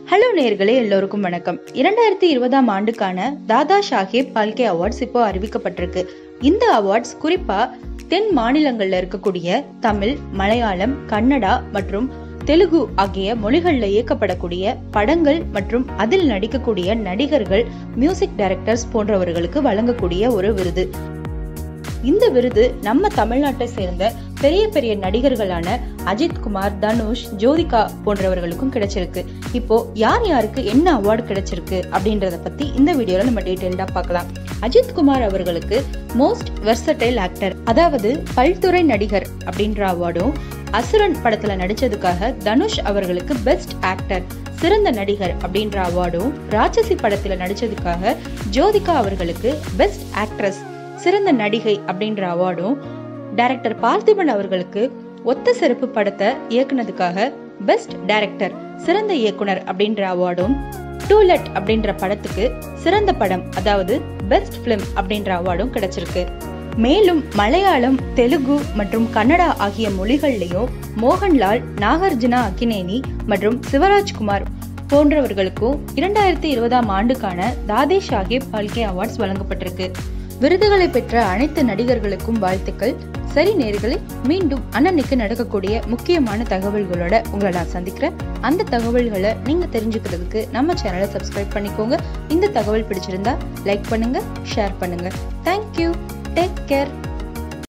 Hello நேயர்களே, எல்லோருக்கும் வணக்கம். 2020ஆம் ஆண்டுக்கான தாதா சாஹேப் பால்கே அவார்ட்ஸ் இப்போ அறிவிக்கப்பட்டிருக்கு. இந்த அவார்ட்ஸ் குறிப்பா தென் மாநிலங்கள்ல இருக்கக்கூடிய தமிழ், மலையாளம், கன்னடா மற்றும் தெலுங்கு ஆகிய மொழிகள்ல இயக்கப்படக்கூடிய படங்கள் மற்றும் அதில் நடிக்கக்கூடிய நடிகர்கள், மியூசிக் டைரக்டர்ஸ் போன்றவர்களுக்கு வழங்கக்கூடிய ஒரு விருது. இந்த விருது நம்ம தமிழ்நாட்டை சேர்ந்த பெரிய பெரிய நடிகர்களான அஜித் குமார், தனுஷ், ஜோதிகா போன்றவர்களுக்கும் கிடைச்சிருக்கு. இப்போ யார் யாருக்கு என்ன அவார்டு கிடைச்சிருக்கு அப்படின்றத பத்தி இந்த வீடியோல நம்ம டீடைல்டா பார்க்கலாம். அஜித் குமார் அவர்களுக்கு மோஸ்ட் வெர்சடைல் ஆக்டர், அதாவது பல்துறை நடிகர் அப்படின்ற அவார்டும், அசுரன் படத்துல நடிச்சதுக்காக தனுஷ் அவர்களுக்கு பெஸ்ட் ஆக்டர், சிறந்த நடிகர் அப்படின்ற அவார்டும், ராட்சசி படத்துல நடிச்சதுக்காக ஜோதிகா அவர்களுக்கு பெஸ்ட் ஆக்ட்ரஸ், சிறந்த நடிகை அப்படின்ற அவார்டும், டைரக்டர் பார்த்திபன் அவர்களுக்கு ஒத்த செருப்பு படத்தை இயக்குனதுக்காக பெஸ்ட் டைரக்டர், சிறந்த இயக்குனர் அப்படின்ற அவார்டும், டூலெட் அப்படின்ற படத்துக்கு சிறந்த படம், அதாவது பெஸ்ட் பிலிம் அப்படின்ற அவார்டும் கிடைச்சிருக்கு. மேலும் மலையாளம், தெலுங்கு மற்றும் கன்னடா ஆகிய மொழிகள்லயும் மோகன்லால், நாகார்ஜுனா அக்கினேனி மற்றும் சிவராஜ்குமார் போன்றவர்களுக்கும் 2020ஆம் ஆண்டுக்கான தாதா சாஹேப் பால்கே அவார்ட்ஸ் வழங்கப்பட்டிருக்கு. விருதுகளை பெற்ற அனைத்து நடிகர்களுக்கும் வாழ்த்துக்கள். சரி நேயர்களே, மீண்டும் அன்னன்னைக்கு நடக்கக்கூடிய முக்கியமான தகவல்களோட உங்களை நான் சந்திக்கிறேன். அந்த தகவல்களை நீங்க தெரிஞ்சுக்கிறதுக்கு நம்ம சேனலை சப்ஸ்கிரைப் பண்ணிக்கோங்க. இந்த தகவல் பிடிச்சிருந்தா லைக் பண்ணுங்க, ஷேர் பண்ணுங்க. தேங்க்யூ. Take care.